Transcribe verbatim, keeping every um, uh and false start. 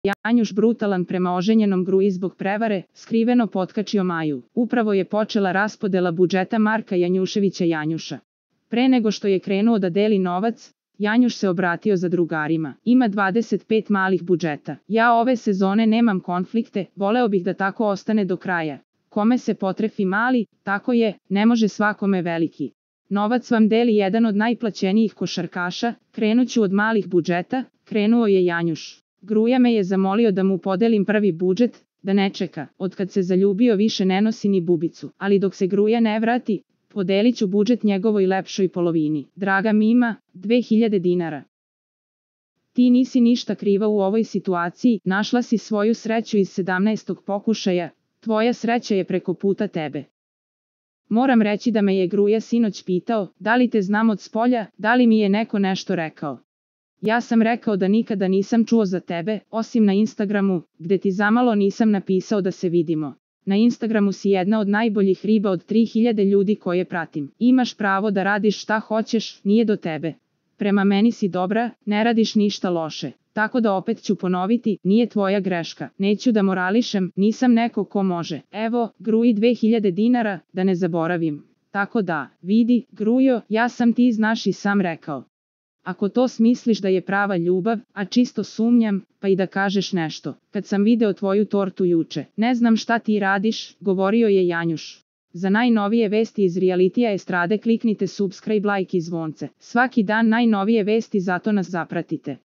Janjuš brutalan prema oženjenom Gruji zbog prevare, skriveno potkačio Maju. Upravo je počela raspodela budžeta Marka Janjuševića Janjuša. Pre nego što je krenuo da deli novac, Janjuš se obratio za drugarima. Ima dvadeset pet malih budžeta. Ja ove sezone nemam konflikte, voleo bih da tako ostane do kraja. Kome se potrefi mali, tako je, ne može svakome veliki. Novac vam deli jedan od najplaćenijih košarkaša, krenuću od malih budžeta, krenuo je Janjuš. Gruja me je zamolio da mu podelim prvi budžet, da ne čeka, od kad se zaljubio više ne nosi ni bubicu, ali dok se Gruja ne vrati, podelit ću budžet njegovoj lepšoj polovini. Draga Mima, dve hiljade dinara. Ti nisi ništa kriva u ovoj situaciji, našla si svoju sreću iz sedamnaestog pokušaja, tvoja sreća je preko puta tebe. Moram reći da me je Gruja sinoć pitao, da li te znam od spolja, da li mi je neko nešto rekao. Ja sam rekao da nikada nisam čuo za tebe, osim na Instagramu, gde ti zamalo nisam napisao da se vidimo. Na Instagramu si jedna od najboljih riba od tri hiljade ljudi koje pratim. Imaš pravo da radiš šta hoćeš, nije do tebe. Prema meni si dobra, ne radiš ništa loše. Tako da opet ću ponoviti, nije tvoja greška. Neću da morališem, nisam neko ko može. Evo, Gruji dve hiljade dinara, da ne zaboravim. Tako da, vidi, Grujo, ja sam ti znaš i sam rekao. Ako to smisliš da je prava ljubav, a čisto sumnjam, pa i da kažeš nešto. Kad sam video tvoju tortu juče, ne znam šta ti radiš, govorio je Janjuš. Za najnovije vesti iz realitija estrade kliknite subscribe, like i zvonce. Svaki dan najnovije vesti, zato nas zapratite.